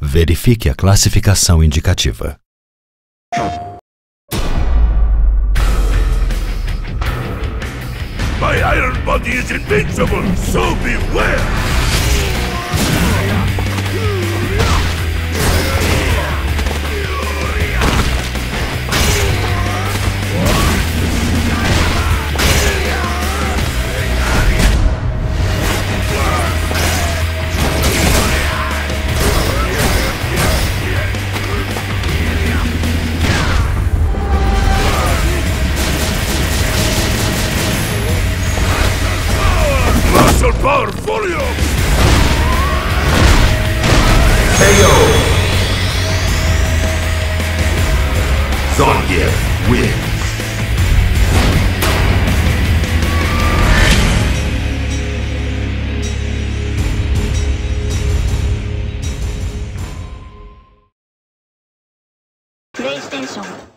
Verifique a classificação indicativa. My iron body is invincible, so beware! Martial power folio! KO! Zangief wins! PlayStation